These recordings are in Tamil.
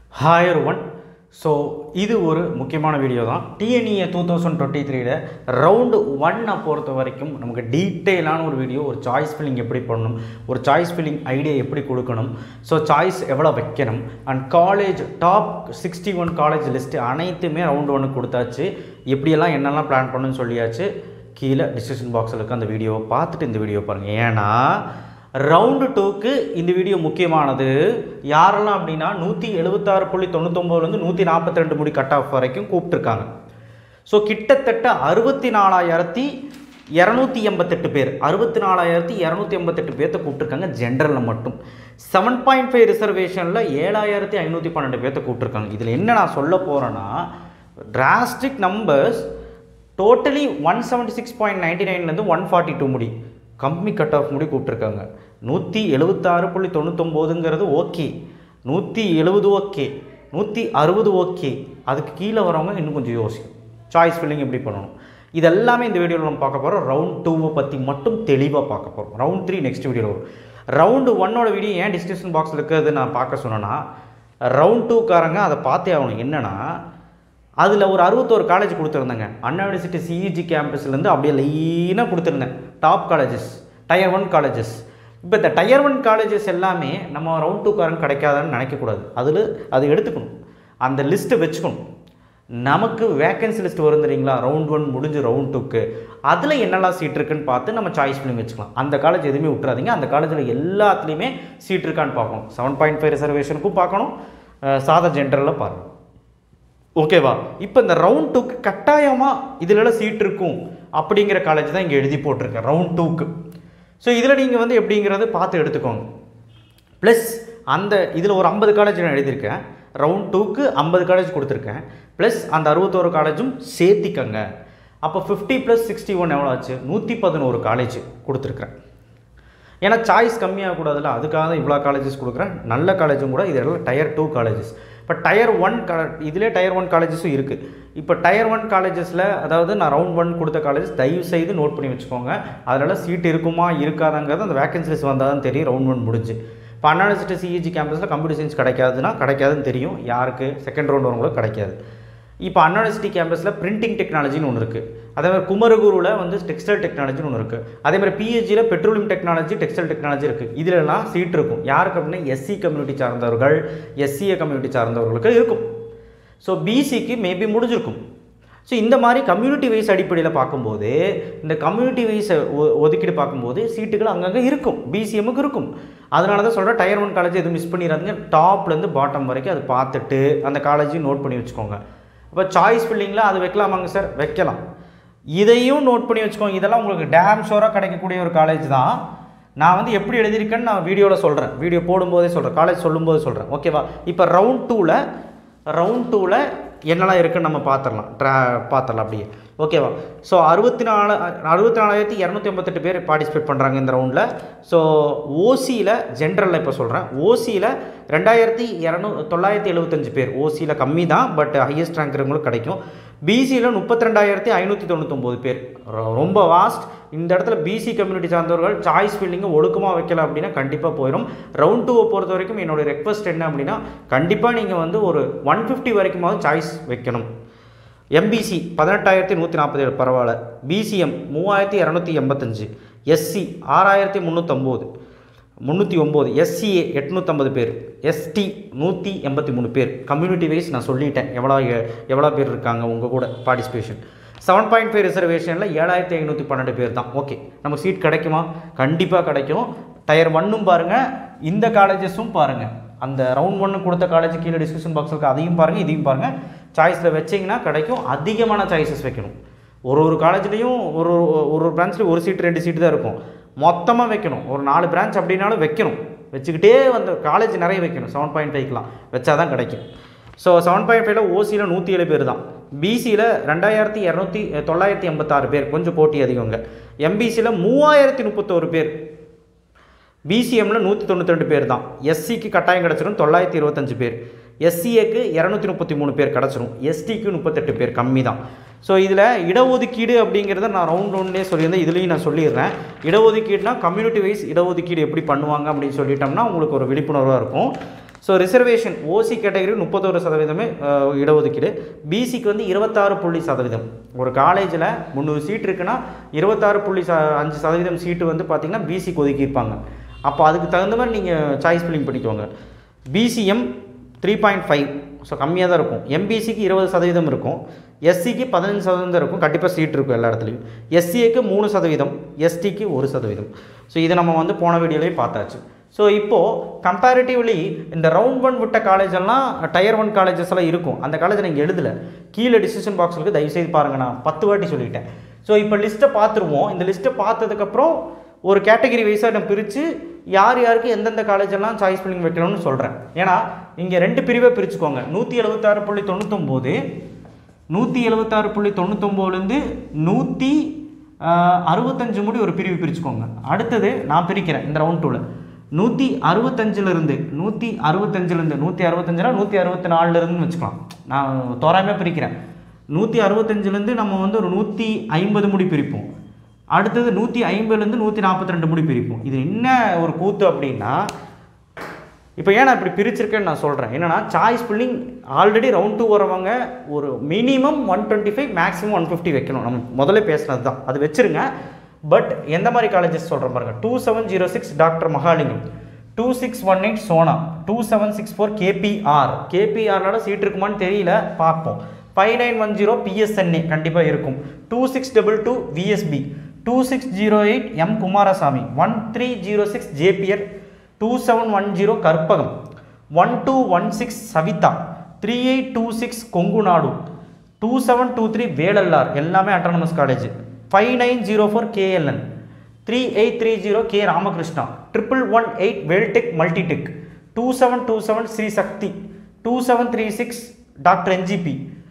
Hi everyone. So, இது ஒரு முக்கியமான வீடியோ தான். TNEA 2023 ரவுண்ட் 1 பொறுத்த வரைக்கும் நமக்கு டீட்டெயிலான ஒரு வீடியோ. ஒரு சாய்ஸ் ஃபில்லிங் எப்படி பண்ணணும், ஒரு சாய்ஸ் ஃபில்லிங் ஐடியா எப்படி கொடுக்கணும், ஸோ சாய்ஸ் எவ்வளோ வைக்கணும், and college top 61 college list அனைத்துமே ரவுண்ட் 1 கொடுத்தாச்சு. எப்படியெல்லாம் என்னெல்லாம் பிளான் பண்ணணும்னு சொல்லியாச்சு. கீழே டிஸ்கிரிப்ஷன் பாக்ஸில் இருக்க அந்த வீடியோவை பார்த்துட்டு இந்த வீடியோ பாருங்கள். ஏன்னா ரவுண்டு 2க்கு இந்த வீடியோ முக்கியமானது. யாரெல்லாம் அப்படின்னா 176.99 142 முடி கட் ஆஃப் வரைக்கும் கூப்பிட்டுருக்காங்க. ஸோ கிட்டத்தட்ட 64,288 பேர் 64,288 பேர்த்த கூப்பிட்டுருக்காங்க. ஜென்ரலில் மட்டும் 7.5 ரிசர்வேஷனில் 7,512 பேர்த்த கூப்பிட்டுருக்காங்க. இதில் என்ன நான் சொல்ல போகிறேன்னா, டிராஸ்டிக் நம்பர்ஸ் டோட்டலி 176.99 142 முடி கம்மி கட் ஆஃப் முடி கூப்பிட்டுருக்காங்க. 176.99 ஓகே, 170 ஓகே, 160 ஓகே. அதுக்கு கீழே வரவங்க இன்னும் கொஞ்சம் யோசிக்கும். சாய்ஸ் ஃபில்லிங் எப்படி பண்ணணும் இதெல்லாமே இந்த வீடியோவில் நம்ம பார்க்க போகிறோம். ரவுண்ட் 2 பற்றி மட்டும் தெளிவாக பார்க்க போகிறோம். ரவுண்ட் 3 நெக்ஸ்ட் வீடியோவில் வரும். ரவுண்டு 1 வீடியோ ஏன் டிஸ்கிரிப்ஷன் பாக்ஸில் இருக்கிறது நான் பார்க்க சொன்னேன்னா, ரவுண்ட் 2காரங்க அதை பார்த்தே ஆகணும். என்னென்னா, அதில் ஒரு 61 காலேஜ் கொடுத்துருந்தேங்க. அண்ணா யூனிவர்சிட்டி சிஇஜி கேம்பஸ்லேருந்து அப்படியே லைனாக கொடுத்துருந்தேன். Top colleges, tier 1 colleges. இப்போ இந்த டயர் 1 காலேஜஸ் எல்லாமே நம்ம ரவுண்ட் 2காரங்க கிடைக்காதான்னு நினைக்கக்கூடாது. அது எடுத்துக்கணும், அந்த லிஸ்ட்டை வச்சுக்கணும். நமக்கு வேக்கன்சி லிஸ்ட் வரும் தெரியுங்களா, ரவுண்ட் 1 முடிஞ்சு ரவுண்ட் 2க்கு அதில் என்னெல்லாம் சீட் இருக்குன்னு பார்த்து நம்ம சாய்ஸ் ஃபில்லிங் வச்சுக்கலாம். அந்த காலேஜ் எதுவுமே விட்டுறாதீங்க. அந்த காலேஜில் எல்லாத்துலேயுமே சீட் இருக்கான்னு பார்க்கணும். 7.5 ரிசர்வேஷனுக்கும் பார்க்கணும், சாதா ஜென்ரலில் பாருங்கள். ஓகேவா? இப்போ இந்த ரவுண்ட் 2க்கு கட்டாயமாக இதில் சீட் இருக்கும் அப்படிங்கிற காலேஜ் தான் இங்கே எழுதி போட்டிருக்கேன் ரவுண்ட் 2க்கு. ஸோ இதில் நீங்கள் வந்து எப்படிங்கிறத பார்த்து எடுத்துக்கோங்க. ப்ளஸ் அந்த இதில் ஒரு 50 காலேஜ் நான் எழுதியிருக்கேன். ரவுண்ட் 2க்கு 50 காலேஜ் கொடுத்துருக்கேன். ப்ளஸ் அந்த 61 காலேஜும் சேர்த்திக்கங்க. அப்போ 50 + 61 எவ்வளோ ஆச்சு? 111 காலேஜ் கொடுத்துருக்குறேன். ஏன்னா சாய்ஸ் கம்மியாகக்கூடாதுல்ல, அதுக்காக தான் இவ்வளோ காலேஜஸ் கொடுக்குறேன். நல்ல காலேஜும் கூட. இதெல்லாம் டயர் 2 காலேஜஸ். இப்போ டயர் 1 இதிலே டயர் 1 காலேஜஸும் இருக்குது. இப்போ டயர் 1 காலேஜஸில், அதாவது நான் ரவுண்ட் 1 கொடுத்த காலேஜஸ் தயவு செய்து நோட் பண்ணி வச்சுக்கோங்க. அதனால் சீட் இருக்குமா இருக்காதாங்கிறது அந்த வேக்கன்சி லிஸ்ட் வந்தால் தான் தெரியும். ரவுண்ட் 1 முடிஞ்சு இப்போ அண்ணா யூனிவர்சிட்டி சிஇஜி கேம்பஸில் கம்ப்யூட்டர் சயின்ஸ் கிடைக்காதுன்னு தெரியும். யாருக்கு செகண்ட் ரவுண்ட் வரவங்களும் கிடைக்காது. இப்போ அண்ணா யூனிவர்சிட்டி கேம்பஸில் பிரிண்டிங் டெக்னாலஜின்னு ஒன்று இருக்குது. அதே மாதிரி குமரகுருவில் வந்து டெக்ஸ்டைல் டெக்னாலஜின்னு ஒன்று இருக்குது. அதே மாதிரி பிஹெச்சியில் பெட்ரோலியம் டெக்னாலஜி, டெக்ஸ்டைல் டெக்னாலஜி இருக்குது. இதிலெல்லாம் சீட் இருக்கும். யாருக்கு அப்படின்னா எஸ்சி கம்யூனிட்டி சார்ந்தவர்கள், எஸ்சிஏ கம்யூனிட்டி சார்ந்தவர்களுக்கு இருக்கும். ஸோ பிசிக்கு மேபி முடிஞ்சிருக்கும். ஸோ இந்த மாதிரி கம்யூனிட்டி வைஸ் அடிப்படையில் பார்க்கும்போது, இந்த கம்யூனிட்டி வைஸ் ஒதுக்கீடு பார்க்கும்போது சீட்டுகள் அங்கங்கே இருக்கும், பிசிஎம்முக்கு இருக்கும். அதனால தான் சொல்கிறேன், டயர் 1 காலேஜ் எதுவும் மிஸ் பண்ணிடாதீங்க. டாப்லேருந்து பாட்டம் வரைக்கும் அது பார்த்துட்டு அந்த காலேஜையும் நோட் பண்ணி வச்சுக்கோங்க. இப்போ சாய்ஸ் ஃபில்லிங்கில் அது வைக்கலாமாங்க சார்? வைக்கலாம். இதையும் நோட் பண்ணி வச்சுக்கோங்க. இதெல்லாம் உங்களுக்கு டேம் ஷோராக கிடைக்கக்கூடிய ஒரு காலேஜ் தான். நான் வந்து எப்படி எழுதியிருக்கேன்னு நான் வீடியோவில் சொல்கிறேன், வீடியோ போடும்போதே சொல்கிறேன், காலேஜ் சொல்லும்போது சொல்கிறேன். ஓகேவா? இப்போ ரவுண்ட் 2ல் என்னெல்லாம் இருக்குன்னு நம்ம பார்த்துடலாம் அப்படியே. ஓகேவா? ஸோ 64,288 பேர் பார்ட்டிசிபேட் பண்ணுறாங்க இந்த ரவுண்டில். ஸோ ஓசியில் ஜென்ரலில் இப்போ சொல்கிறேன், ஓசியில் 2,975 பேர். ஓசியில் கம்மி தான், பட் ஹையஸ்ட் ரேங்க் இருக்கிறவங்களுக்கு கிடைக்கும். பிசியில் 32,599 பேர். ரொம்ப வாஸ்ட். இந்த இடத்துல பிசி கம்யூனிட்டி சார்ந்தவர்கள் சாய்ஸ் ஃபில்லிங்கை ஒழுக்கமாக வைக்கல அப்படின்னா கண்டிப்பாக போயிடும். ரவுண்ட் 2 பொறுத்த வரைக்கும் என்னுடைய ரெக்வஸ்ட் என்ன அப்படின்னா, கண்டிப்பாக நீங்கள் வந்து ஒரு 150 வரைக்குமாவது சாய்ஸ் வைக்கணும். எம்பிசி 18,147 பரவாயில்ல. பிசிஎம் 3,285, எஸ்சி 6,309, எஸ்சிஏ 850 பேர், எஸ்டி 183 பேர். கம்யூனிட்டி வைஸ் நான் சொல்லிட்டேன் எவ்வளோ பேர் இருக்காங்க உங்கள் கூட பார்ட்டிசிபேஷன். 7.5 ரிசர்வேஷனில் 7,512 பேர் தான். ஓகே, நமக்கு சீட் கிடைக்குமா? கண்டிப்பாக கிடைக்கும். டயர் 1ம் பாருங்கள், இந்த காலேஜஸும் பாருங்கள். அந்த ரவுண்ட் 1 கொடுத்த காலேஜ் கீழே டிஸ்கிரிப்ஷன் பாக்ஸ் இருக்குது, அதையும் பாருங்கள், இதையும் பாருங்கள். சாய்ஸில் வச்சிங்கன்னா கிடைக்கும். அதிகமான சாய்ஸஸ் வைக்கணும். ஒரு காலேஜ்லேயும் ஒரு பிரான்ச்லேயும் ஒரு சீட் 2 சீட்டு தான் இருக்கும். மொத்தமாக வைக்கணும். ஒரு 4 பிரான்ச் அப்படின்னாலும் வைக்கணும். வச்சுக்கிட்டே வந்து காலேஜ் நிறைய வைக்கணும். 7.5லாம் வச்சா தான் கிடைக்கும். ஸோ 7.5ல் ஓசியில் 107 பேர் தான். பிசியில் 2,986 பேர், கொஞ்சம் போட்டி அதிகங்க. எம்பிசியில் 3,031 பேர். பிசிஎம்மில் 192 பேர் தான். எஸ்சிக்கு கட்டாயம் கிடச்சிடும் 925 பேர். எஸ்சிஏக்கு 233 பேர் கிடச்சிரும். எஸ்டிக்கு 38 பேர், கம்மி தான். ஸோ இதில் இடஒதுக்கீடு அப்படிங்கிறத நான் ரவுண்ட் 1லேயே சொல்லியிருந்தேன், இதுலேயும் நான் சொல்லிடுறேன். இடஒதுக்கீடுனா கம்யூனிட்டி வைஸ் இடஒதுக்கீடு எப்படி பண்ணுவாங்க அப்படின்னு சொல்லிட்டோம்னா உங்களுக்கு ஒரு விழிப்புணர்வாக இருக்கும். ஸோ ரிசர்வேஷன் ஓசி கேட்டகரி 31% இடஒதுக்கீடு, பிசிக்கு வந்து 26% ஒரு காலேஜில் 300 சீட் இருக்குன்னா 26.5% சீட்டு வந்து பார்த்திங்கன்னா பிசிக்கு ஒதுக்கியிருப்பாங்க. அப்போ அதுக்கு தகுந்த மாதிரி நீங்கள் சாய்ஸ் ஃபில்லிங் பண்ணிக்கோங்க. பிசிஎம் 3.5, ஸோ கம்மியாக தான் இருக்கும். எம்பிசிக்கு 20% இருக்கும், எஸ்சிக்கு 15% இருக்கும், கண்டிப்பாக சீட் இருக்கும் எல்லா இடத்துலையும். எஸ்சிஏக்கு 3%, எஸ்டிக்கு 1%. ஸோ இதை நம்ம வந்து போன வீடியோலேயே பார்த்தாச்சு. ஸோ இப்போது கம்பேரிட்டிவ்லி இந்த ரவுண்ட் 1 விட்ட காலேஜெல்லாம் டயர் 1 காலேஜஸ் எல்லாம் இருக்கும். அந்த காலேஜை நீங்கள் எழுதலை, கீழே டிசிஷன் பாக்ஸுக்கு தயவுசெய்து பாருங்கள், நான் 10 வாட்டி சொல்லிட்டேன். ஸோ இப்போ லிஸ்ட்டை பார்த்துருவோம். இந்த லிஸ்ட்டை பார்த்ததுக்கப்புறம் ஒரு கேட்டகரி வைஸாக நான் பிரித்து யார் யாருக்கு எந்தெந்த காலேஜெல்லாம் சாய்ஸ் ஃபில்லிங் வைக்கணும்னு சொல்கிறேன். ஏன்னா இங்கே 2 பிரிவை பிரிச்சுக்கோங்க. 176.99, 176.99லேருந்து 165 முடி ஒரு பிரிவு பிரிச்சுக்கோங்க. அடுத்தது நான் பிரிக்கிறேன் இந்த ரவுண்ட் 2ல் 165லேருந்து 165னா 164லேருந்து வச்சுக்கலாம். நான் தோராயமாக பிரிக்கிறேன். 165லேருந்து நம்ம வந்து ஒரு 150 முடி பிரிப்போம். அடுத்தது 150லேருந்து 142 முடி பிரிப்போம். இது என்ன ஒரு கூத்து அப்படின்னா, இப்போ ஏன் நான் இப்படி பிரிச்சிருக்கேன்னு நான் சொல்கிறேன். என்னென்னா சாய்ஸ் ஃபில்லிங் ஆல்ரெடி ரவுண்ட் 2 வரவங்க ஒரு மினிமம் 125 மேக்ஸிமம் 150 வைக்கணும். நம்ம முதல்ல பேசினது தான், அது வச்சுருங்க. பட் எந்த மாதிரி காலேஜஸ் சொல்கிறேன் பாருங்கள். 2706 டாக்டர் மகாலிங்கம், 2618 சோனா, 2764 கேபிஆர்னால சீட் இருக்குமான்னு தெரியல, பார்ப்போம். 5910 பிஎஸ்என்ஏ கண்டிப்பாக இருக்கும். 2622 VSB, 2608 M Kumarasamy, 1306 JBR, 2710 Karpagam, 1216 Saveetha, 3826 Kongunadu, 2723 Velalar, எல்லாமே autonomous college, 5904 KLN, 3830 K Ramakrishna, 1118 Veltech multitech, 2727 Sri Sakthi, 2736 doctor NGP,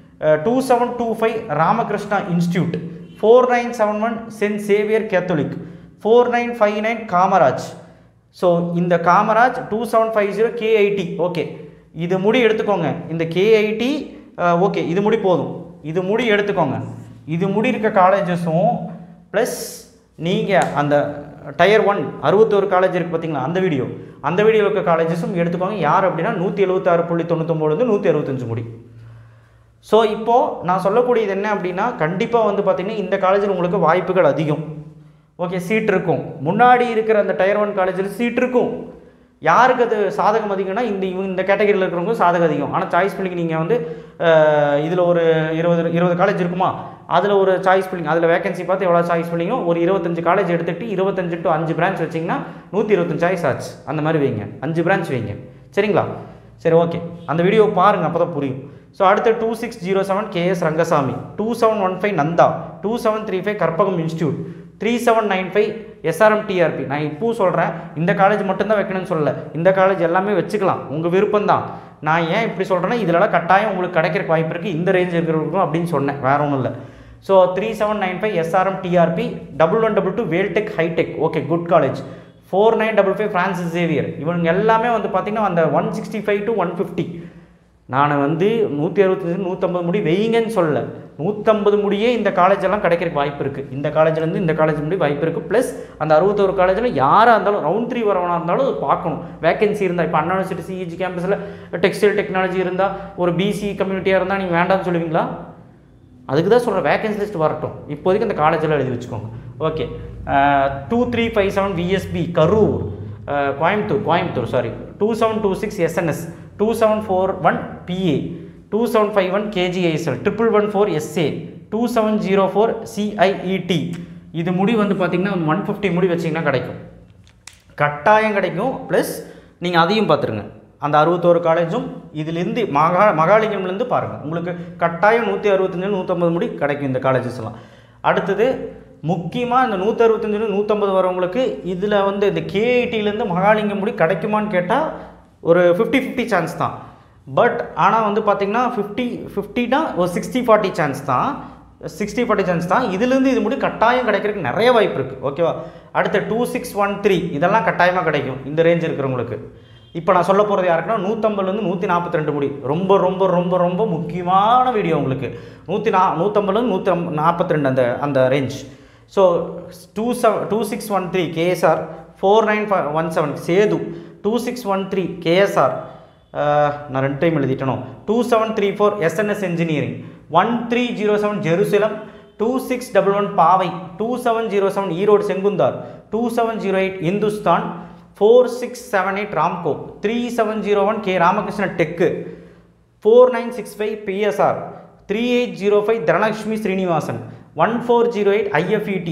2725 Ramakrishna institute, 4971 saint Xavier catholic, 4959 Kamaraj. So இந்த காமராஜ் 2750 கேஐடி. ஓகே, இது முடி எடுத்துக்கோங்க. இந்த கேஐடி ஓகே, இது முடி போதும், இது முடி எடுத்துக்கோங்க. இது முடி இருக்க காலேஜஸும் ப்ளஸ் நீங்கள் அந்த டயர் 1 61 காலேஜ் இருக்குது பார்த்தீங்களா, அந்த வீடியோவில் இருக்க காலேஜஸும் எடுத்துக்கோங்க. யார் அப்படின்னா 176.99லேருந்து 165 முடி. ஸோ இப்போது நான் சொல்லக்கூடியது என்ன அப்படின்னா, கண்டிப்பாக வந்து பார்த்திங்கன்னா இந்த காலேஜில் உங்களுக்கு வாய்ப்புகள் அதிகம். ஓகே, சீட் இருக்கும். முன்னாடி இருக்கிற அந்த டயர் 1 காலேஜில் சீட் இருக்கும். யாருக்கு அது சாதகம் அதிகம்னா இந்த கேட்டகரியில் இருக்கிறவங்க சாதகம் அதிகம். ஆனால் சாய்ஸ் ஃபில்லிங் நீங்கள் வந்து இதில் ஒரு 20 காலேஜ் இருக்குமா, அதில் ஒரு சாய்ஸ் ஃபில்லிங், அதில் வேகன்சி பார்த்து எவ்வளோ சாய்ஸ் ஃபில்லிங்கோ ஒரு 25 காலேஜ் எடுத்துகிட்டு 25 to 5 பிரான்ச் வச்சிங்கன்னா 125 சாய்ஸ் ஆச்சு. அந்த மாதிரி வைங்க, 5 பிரான்ச் வைங்க, சரிங்களா? சரி, ஓகே, அந்த வீடியோ பாருங்கள், அப்போ தான் புரியும். ஸோ அடுத்து 2607 KS Rangasamy, 2715 Nandha, 2735 Karpagam institute, 3795 SRMTRP. நான் இப்போ சொல்கிறேன், இந்த காலேஜ் மட்டும்தான் வைக்கணும்னு சொல்லலை, இந்த காலேஜ் எல்லாமே வச்சுக்கலாம், உங்கள் விருப்பம்தான். நான் ஏன் இப்படி சொல்கிறேன்னா, இதிலலாம் கட்டாயம் உங்களுக்கு கிடைக்கிற வாய்ப்பு இருக்குது இந்த ரேஞ்ச் இருக்கிறவங்களுக்கும் அப்படின்னு சொன்னேன், வேறு ஒன்றும் இல்லை. So 3795 SRMTRP, 1122 Veltech hitech, okay good college, 4955 Francis Xavier. இவங்க எல்லாமே வந்து பார்த்திங்கன்னா அந்த 165 to 150. நான் வந்து 165 150 முடி வெயிங்கன்னு சொல்லலை, 150 முடியே இந்த காலேஜெல்லாம் கிடைக்கிறதுக்கு வாய்ப்பு இருக்குது. இந்த காலேஜ்லேருந்து இந்த காலேஜ் முடி வாய்ப்பு இருக்குது. ப்ளஸ் அந்த 61 காலேஜில் யாராக இருந்தாலும் ரவுண்ட் 3 வரவனாக இருந்தாலும் பார்க்கணும். வேகன்சி இருந்தால், இப்போ அண்ணா யூனிவர்சிட்டி சிஇஜி கேம்பஸில் டெக்ஸ்டைல் டெக்னாலஜி இருந்தால், ஒரு பிசி கம்யூனிட்டியாக இருந்தால் நீங்கள் வேண்டாம்னு சொல்லுவீங்களா? அதுக்கு தான் சொல்கிறேன், வேகன்சி லிஸ்ட் வரட்டும். இப்போதைக்கு அந்த காலேஜெல்லாம் எழுதி வச்சுக்கோங்க. Okay, 2357 VSB Karur, Coimbatore sorry, 2726 SNS, 2741 PA, 2751 KGISL, 1114 SA, 2704 CIET. இது முடி வந்து பார்த்திங்கன்னா 150 முடி வச்சிங்கன்னா கிடைக்கும், கட்டாயம் கிடைக்கும். ப்ளஸ் நீங்கள் அதையும் பார்த்துருங்க, அந்த 61 காலேஜும் இதிலேருந்து மகாலிங்கம்லேருந்து பாருங்கள், உங்களுக்கு கட்டாயம் 165 150 முடி கிடைக்கும் இந்த காலேஜஸ்லாம். அடுத்தது முக்கியமாக இந்த 165 150 வரவங்களுக்கு இதில் வந்து இந்த கேஐடியிலேருந்து மகாலிங்கம் முடி கிடைக்குமான்னு கேட்டால் ஒரு 50-50 சான்ஸ் தான். பட் ஆனால் வந்து பார்த்திங்கன்னா 50-50னா ஒரு 60-40 சான்ஸ் தான், 60-40 சான்ஸ் தான். இதுலேருந்து இது முடி கட்டாயம் கிடைக்கிறதுக்கு நிறைய வாய்ப்பு இருக்குது, ஓகேவா? அடுத்த 2613 இதெல்லாம் கட்டாயமாக கிடைக்கும் இந்த ரேஞ்ச் இருக்கிறவங்களுக்கு. இப்போ நான் சொல்ல போகிறது யாருக்குன்னா 150லேருந்து 142 முடி, ரொம்ப ரொம்ப ரொம்ப ரொம்ப முக்கியமான வீடியோ உங்களுக்கு. 150லேருந்து 142 அந்த range. So 2613 KSR, 4917 Sethu, 2613 KSR, நான் 2 டைம் எழுதிட்டேனோ 2734 SNS engineering, 1307 Jerusalem, 2611 Paavai, 2707 Erode Sengunthar, 2708 Hindusthan, 4678 Ramco, 3701 K Ramakrishna tech, 4965 PSR, 3805 Dhanalakshmi Srinivasan, 1408 IFET,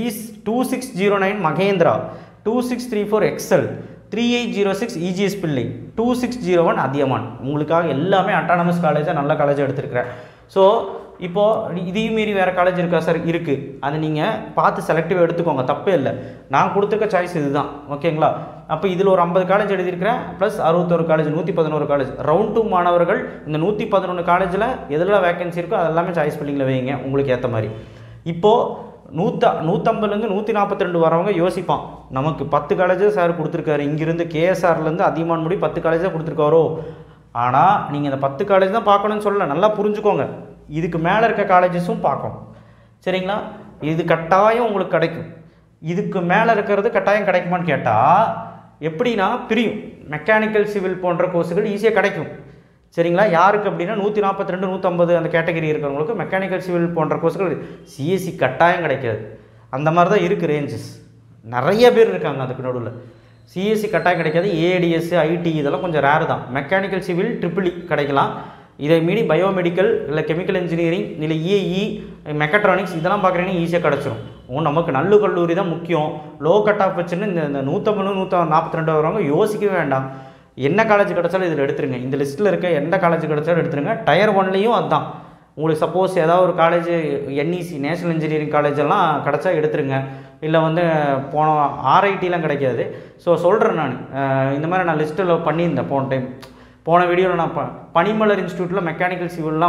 2609 Mahendra, 2634 Excel, 3806 EGS பிள்ளை, 2601 அதியமான். உங்களுக்காக எல்லாமே அட்டானமஸ் காலேஜாக நல்ல காலேஜாக எடுத்துருக்கிறேன். ஸோ இப்போது இதையும் மீறி வேறு காலேஜ் இருக்கா சார்? இருக்குது. அது நீங்கள் பார்த்து செலக்டிவாக எடுத்துக்கோங்க, தப்பே இல்லை. நான் கொடுத்துருக்க சாய்ஸ் இதுதான், ஓகேங்களா? அப்போ இதில் ஒரு 50 காலேஜ் எழுதியிருக்கிறேன், ப்ளஸ் 61 காலேஜ், 111 காலேஜ். ரவுண்ட் 2 மாணவர்கள் இந்த 111 காலேஜில் எதில் வேகன்சி இருக்கோ அதெல்லாமே சாய்ஸ் பில்லிங்கில் வைங்க, உங்களுக்கு ஏற்ற மாதிரி. இப்போது 150லேருந்து 142 வரவங்க யோசிப்பான், நமக்கு 10 காலேஜாக சார் கொடுத்துருக்காரு, இங்கிருந்து கேஎஸ்ஆர்லேருந்து அதிகமான முடி 10 காலேஜாக கொடுத்துருக்காரோ. ஆனால் நீங்கள் இந்த 10 காலேஜ் தான் பார்க்கணுன்னு சொல்லலை, நல்லா புரிஞ்சுக்கோங்க. இதுக்கு மேலே இருக்க காலேஜஸும் பார்க்கணும், சரிங்களா? இது கட்டாயம் உங்களுக்கு கிடைக்கும். இதுக்கு மேலே இருக்கிறது கட்டாயம் கிடைக்குமான்னு கேட்டால் எப்படின்னா பிரியும். மெக்கானிக்கல் சிவில் போன்ற கோர்ஸுகள் ஈஸியாக கிடைக்கும், சரிங்களா? யாருக்கு அப்படின்னா 142 150 அந்த கேட்டகரி இருக்கிறவங்களுக்கு மெக்கானிக்கல் சிவில் போன்ற கோர்ஸுகள். சிஎஸ்சி கட்டாயம் கிடைக்காது, அந்த மாதிரி தான் இருக்குது ரேஞ்சஸ். நிறைய பேர் இருக்காங்க அதுக்கு நடுவில். சிஎஸ்சி கட்டாயம் கிடைக்காது. ஏடிஎஸ், ஐடி இதெல்லாம் கொஞ்சம் ரேர் தான். மெக்கானிக்கல் சிவில் ட்ரிபிள் கிடைக்கலாம். இதை மீறி பயோமெடிக்கல் இல்லை கெமிக்கல் இன்ஜினியரிங் இல்லை இஏஇ மெக்கட்ரானிக்ஸ் இதெல்லாம் பார்க்குறீங்கன்னா ஈஸியாக கிடச்சிரும். நமக்கு நல்ல கல்லூரி தான் முக்கியம். லோ கட் ஆஃப் வச்சுன்னு இந்த 150 142 வரவங்க யோசிக்கவே வேண்டாம். என்ன காலேஜ் கிடச்சாலும் இதில் எடுத்துருங்க. இந்த லிஸ்ட்டில் இருக்க எந்த காலேஜ் கிடச்சாலும் எடுத்துருங்க. டயர் 1லேயும் அதுதான். உங்களுக்கு சப்போஸ் ஏதாவது ஒரு காலேஜ் என்இசி நேஷனல் இன்ஜினியரிங் காலேஜெல்லாம் கிடச்சா எடுத்துருங்க. இல்லை போன ஆர்ஐடிலாம் கிடைக்காது. ஸோ சொல்கிறேன் நான், இந்த மாதிரி நான் லிஸ்ட்டில் பண்ணியிருந்தேன் போன வீடியோவில். நான் பனிமலர் இன்ஸ்டியூட்டில் மெக்கானிக்கல் சிவில்லாம்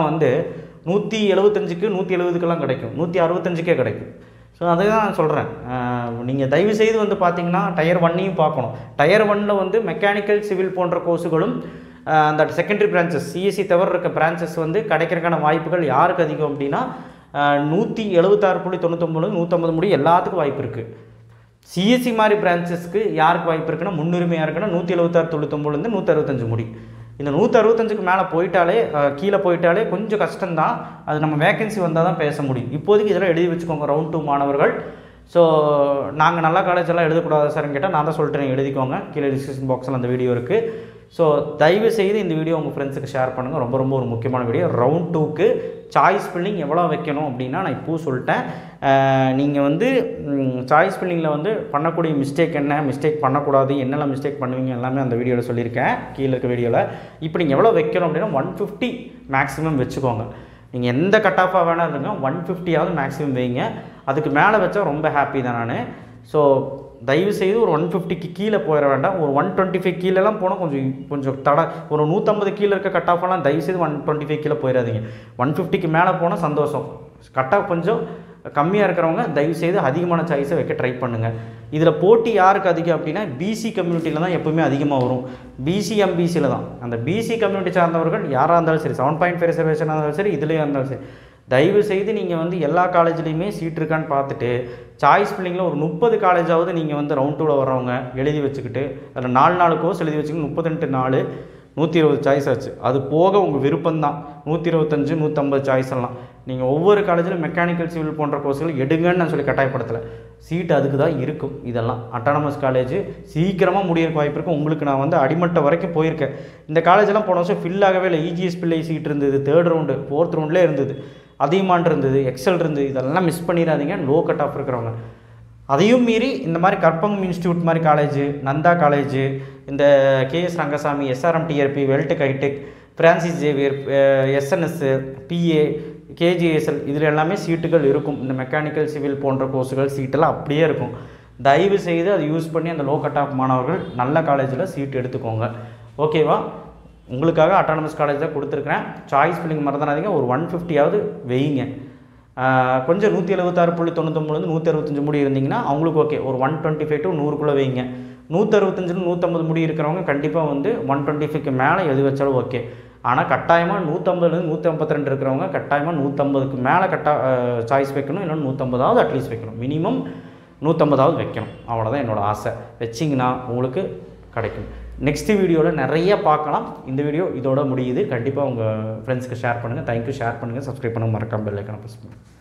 175க்கு 170க்கெல்லாம் கிடைக்கும், 165க்கே கிடைக்கும். ஸோ அதை தான் நான் சொல்கிறேன். நீங்கள் தயவுசெய்து பார்த்தீங்கன்னா டயர் 1ஐயும் பார்க்கணும். டயர் 1ல் மெக்கானிக்கல் சிவில் போன்ற கோர்ஸுகளும் அந்த செகண்டரி பிரான்ச்சஸ் சிஎஸ்சி தவிர இருக்க பிரான்ச்சஸ் கிடைக்கிறதுக்கான வாய்ப்புகள் யாருக்கு அதிகம் அப்படின்னா 176.99 150 முடி எல்லாத்துக்கும் வாய்ப்பு இருக்குது. சிஎஸ்சி மாதிரி பிரான்ச்சஸ்க்கு யாருக்கு வாய்ப்பு இருக்குன்னா முன்னுரிமையாக இருக்குன்னா 176.99 165 முடி. இந்த 165க்கு மேலே போயிட்டாலே கீழே போயிட்டாலே கொஞ்சம் கஷ்டம்தான். அது நம்ம வேகன்சி வந்தால் தான் பேச முடியும். இப்போதைக்கு இதெல்லாம் எழுதி வச்சுக்கோங்க ரவுண்ட் 2 மாணவர்கள். ஸோ நாங்கள் நல்ல காலேஜெல்லாம் எழுதக்கூடாது சார்னு கேட்டால் நான் தான் சொல்லிட்டு எழுதிக்கோங்க. கீழே டிஸ்கிரிப்ஷன் பாக்ஸில் அந்த வீடியோ இருக்குது. ஸோ தயவு செய்து இந்த வீடியோ உங்கள் ஃப்ரெண்ட்ஸுக்கு ஷேர் பண்ணுங்கள். ரொம்ப ரொம்ப ஒரு முக்கியமான வீடியோ. ரவுண்ட் 2க்கு சாய்ஸ் ஃபில்லிங் எவ்வளோ வைக்கணும் அப்படின்னா நான் இப்போது சொல்லிட்டேன். நீங்கள் சாய்ஸ் ஃபில்லிங்கில் பண்ணக்கூடிய மிஸ்டேக் என்ன, மிஸ்டேக் பண்ணக்கூடாது, என்னெல்லாம் மிஸ்டேக் பண்ணுவீங்க எல்லாமே அந்த வீடியோவில் சொல்லியிருக்கேன், கீழே இருக்க வீடியோவில். இப்போ நீங்கள் எவ்வளோ வைக்கணும் அப்படின்னா 150 மேக்ஸிமம் வச்சுக்கோங்க. நீங்கள் எந்த கட் ஆஃபாக வேணால் இருங்க, 150ஆவது மேக்ஸிமம் வைங்க. அதுக்கு மேலே வச்சா ரொம்ப ஹாப்பி தான் நான். ஸோ தயவுசெய்து ஒரு 150க்கு கீழே போயிட வேண்டாம். ஒரு 125 கீழெல்லாம் போனால் கொஞ்சம் ஒரு 150 கீழே இருக்க கட் ஆஃபெல்லாம் தயவுசெய்து 125 கீழே போயிடாதீங்க. 150க்கு மேலே போனால் சந்தோஷம். கட் ஆஃப் கொஞ்சம் கம்மியாக இருக்கிறவங்க தயவுசெய்து அதிகமான சாய்ஸை வைக்க ட்ரை பண்ணுங்கள். இதில் போட்டி யாருக்கு அதிகம் அப்படின்னா பிசி கம்யூனிட்டியில் தான் எப்போவுமே அதிகமாக வரும். பிசி எம்பிசியில் தான். அந்த பிசி கம்யூனிட்டி சார்ந்தவர்கள் யாராக இருந்தாலும் சரி, 7.5 ரிசர்வேஷனாக இருந்தாலும் சரி, இதுலேயே இருந்தாலும் சரி, தயவுசெய்து நீங்கள் எல்லா காலேஜ்லேயுமே சீட் இருக்கான்னு பார்த்துட்டு சாய்ஸ் ஃபில்லிங்கில் ஒரு 30 காலேஜாவது நீங்கள் ரவுண்ட் 2ல் வரவங்க எழுதி வச்சுக்கிட்டு அதில் 4 கோர்ஸ் எழுதி வச்சுக்கிட்டு 32 4 120 சாய்ஸ் ஆச்சு. அது போக உங்கள் விருப்பம்தான் 125 150 சாய்ஸ் எல்லாம். நீங்கள் ஒவ்வொரு காலேஜிலும் மெக்கானிக்கல் சிவில் போன்ற கோர்ஸ்கள் எடுங்கன்னு நான் சொல்லி கட்டாயப்படுத்தலை. சீட் அதுக்கு தான் இருக்கும். இதெல்லாம் அட்டானமஸ் காலேஜ் சீக்கிரமாக முடியறக்கு வாய்ப்பு இருக்குது. உங்களுக்கு நான் அடிமட்ட வரைக்கும் போயிருக்கேன். இந்த காலேஜெல்லாம் போன வருஷம் ஃபில் ஆகவே இல்லை. இஜிஎஸ் பிள்ளை சீட் இருந்தது, 3rd ரவுண்டு 4th ரவுண்ட்லேயே இருந்தது, அதிகமான இருந்தது, எக்ஸல் இருந்தது. இதெல்லாம் மிஸ் பண்ணிடாதீங்க லோ கட் ஆஃப் இருக்கிறவங்க. அதையும் மீறி இந்த மாதிரி கற்பகம் இன்ஸ்டியூட் மாதிரி காலேஜ், நந்தா காலேஜ், இந்த KS Rangasamy, SRM TRP, Veltech hitech, Francis Xavier, SNS, PA, KGSL இதில் எல்லாமே சீட்டுகள் இருக்கும். இந்த மெக்கானிக்கல் சிவில் போன்ற கோர்ஸுகள் சீட்டெல்லாம் அப்படியே இருக்கும். தயவு செய்து அதை யூஸ் பண்ணி அந்த லோ கட் ஆஃப் மாணவர்கள் நல்ல காலேஜில் சீட் எடுத்துக்கோங்க. ஓகேவா? உங்களுக்காக அட்டானமஸ் காலேஜ் தான் கொடுத்துருக்குறேன். சாய்ஸ் ஃபில்லிங் மறந்துடாதீங்க. ஒரு 150ஆவது வைங்க. கொஞ்சம் 176.99 165 முடி இருந்தீங்கன்னா அவங்களுக்கு ஓகே. ஒரு 125 to 100க்குள்ளே வைங்க. 165 150 முடி இருக்கிறவங்க கண்டிப்பாக 125க்கு மேலே எது வச்சாலும் ஓகே. ஆனால் கட்டாயமாக 150 152 இருக்கிறவங்க கட்டாயமாக 150க்கு மேலே சாய்ஸ் வைக்கணும். இல்லைன்னா 150ஆவது அட்லீஸ்ட் வைக்கணும். மினிமம் 150ஆவது வைக்கணும். அவ்வளோதான் என்னோடய ஆசை. வச்சிங்கன்னா உங்களுக்கு கிடைக்கும். நெக்ஸ்ட் வீடியோவில் நிறைய பார்க்கலாம். இந்த வீடியோ இதோட முடியுது. கண்டிப்பாக உங்கள் ஃப்ரெண்ட்ஸ்க்கு ஷேர் பண்ணுங்கள். தேங்க்யூ. ஷேர் பண்ணுங்கள், சப்ஸ்கிரைப் பண்ணுங்கள், மறக்காம பெல் ஐக்கானை ப்ரெஸ் பண்ணுங்கள்.